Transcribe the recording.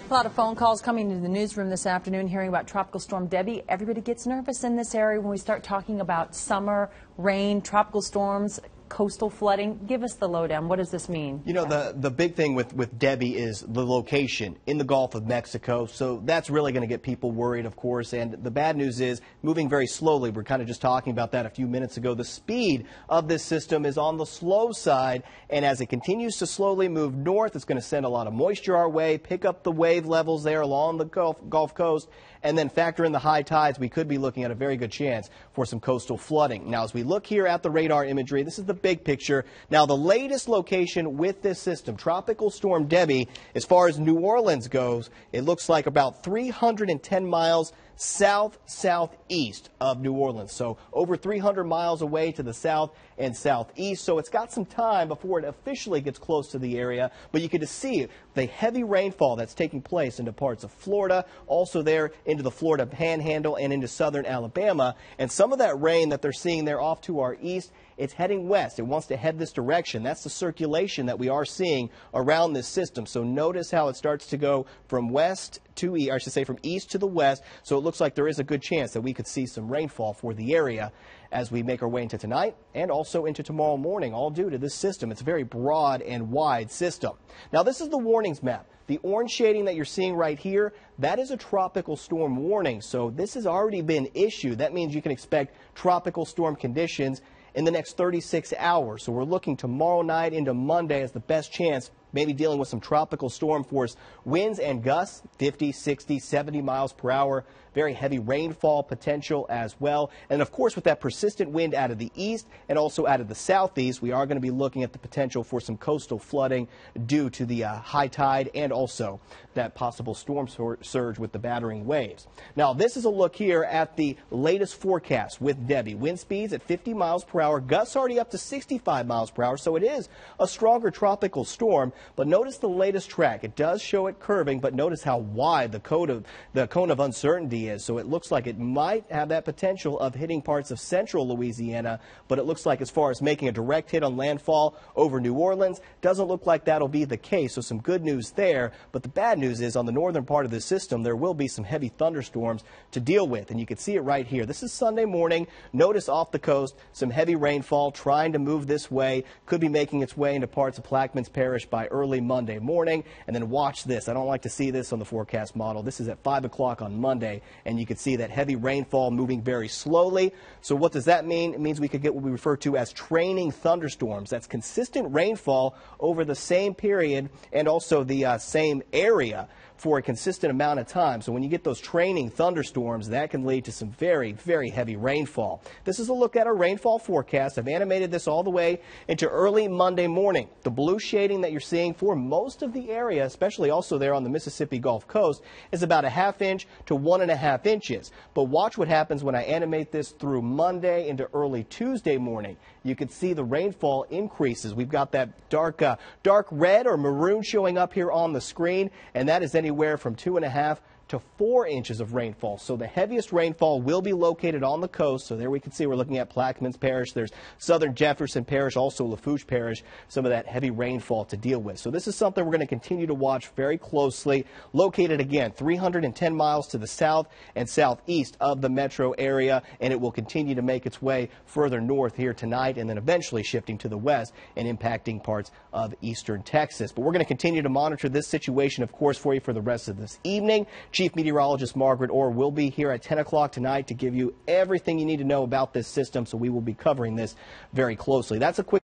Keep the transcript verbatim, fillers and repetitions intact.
A lot of phone calls coming into the newsroom this afternoon hearing about Tropical Storm Debby. Everybody gets nervous in this area when we start talking about summer, rain, tropical storms, coastal flooding. Give us the lowdown. What does this mean? You know, the, the big thing with, with Debby is the location in the Gulf of Mexico. So that's really going to get people worried, of course. And the bad news is moving very slowly. We're kind of just talking about that a few minutes ago. The speed of this system is on the slow side. And as it continues to slowly move north, it's going to send a lot of moisture our way, pick up the wave levels there along the Gulf, Gulf Coast, and then factor in the high tides. We could be looking at a very good chance for some coastal flooding. Now, as we look here at the radar imagery, this is the big picture. Now, the latest location with this system, Tropical Storm Debby, as far as New Orleans goes, it looks like about three hundred ten miles south-southeast of New Orleans. So over three hundred miles away to the south and southeast. So it's got some time before it officially gets close to the area. But you can just see the heavy rainfall that's taking place into parts of Florida, also there into the Florida Panhandle and into southern Alabama. And some of that rain that they're seeing there off to our east, it's heading west. It wants to head this direction. That's the circulation that we are seeing around this system. So notice how it starts to go from west to east, I should say from east to the west. So it looks like there is a good chance that we could see some rainfall for the area as we make our way into tonight and also into tomorrow morning, all due to this system. It's a very broad and wide system. Now, this is the warnings map. The orange shading that you're seeing right here, that is a tropical storm warning. So this has already been issued. That means you can expect tropical storm conditions in the next thirty-six hours. So we're looking tomorrow night into Monday as the best chance, maybe dealing with some tropical storm force winds and gusts, fifty, sixty, seventy miles per hour. Very heavy rainfall potential as well. And of course, with that persistent wind out of the east and also out of the southeast, we are going to be looking at the potential for some coastal flooding due to the uh, high tide and also that possible storm surge with the battering waves. Now, this is a look here at the latest forecast with Debby. Wind speeds at fifty miles per hour, gusts already up to sixty-five miles per hour. So it is a stronger tropical storm. But notice the latest track. It does show it curving, but notice how wide the cone of, the cone of uncertainty is. So it looks like it might have that potential of hitting parts of central Louisiana, but it looks like as far as making a direct hit on landfall over New Orleans, doesn't look like that'll be the case. So some good news there. But the bad news is on the northern part of the system, there will be some heavy thunderstorms to deal with. And you can see it right here. This is Sunday morning. Notice off the coast, some heavy rainfall trying to move this way. Could be making its way into parts of Plaquemines Parish by early Monday morning. And then watch this. I don't like to see this on the forecast model. This is at five o'clock on Monday. And you can see that heavy rainfall moving very slowly. So what does that mean? It means we could get what we refer to as training thunderstorms. That's consistent rainfall over the same period and also the uh, same area for a consistent amount of time. So when you get those training thunderstorms, that can lead to some very, very heavy rainfall. This is a look at our rainfall forecast. I've animated this all the way into early Monday morning. The blue shading that you're seeing for most of the area, especially also there on the Mississippi Gulf Coast, is about a half inch to one and a half inches. But watch what happens when I animate this through Monday into early Tuesday morning. You can see the rainfall increases. We've got that dark, uh, dark red or maroon showing up here on the screen, and that is anywhere from two and a half to four inches of rainfall. So the heaviest rainfall will be located on the coast. So there we can see we're looking at Plaquemines Parish. There's southern Jefferson Parish, also Lafourche Parish, some of that heavy rainfall to deal with. So this is something we're going to continue to watch very closely. Located again, three hundred ten miles to the south and southeast of the metro area, and it will continue to make its way further north here tonight and then eventually shifting to the west and impacting parts of eastern Texas. But we're going to continue to monitor this situation, of course, for you for the rest of this evening. Chief Meteorologist Margaret Orr will be here at ten o'clock tonight to give you everything you need to know about this system, so we will be covering this very closely. That's a quick